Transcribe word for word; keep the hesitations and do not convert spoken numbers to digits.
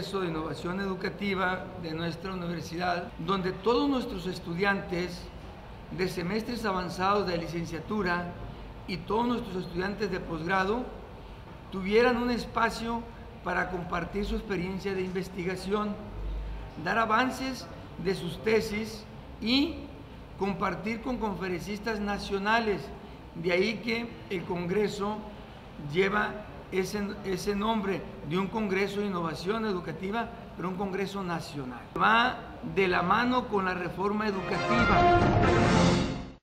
Congreso de Innovación Educativa de nuestra universidad, donde todos nuestros estudiantes de semestres avanzados de licenciatura y todos nuestros estudiantes de posgrado tuvieran un espacio para compartir su experiencia de investigación, dar avances de sus tesis y compartir con conferencistas nacionales. De ahí que el Congreso lleva ese, ese nombre de un Congreso de Innovación Educativa, pero un Congreso nacional. Va de la mano con la reforma educativa.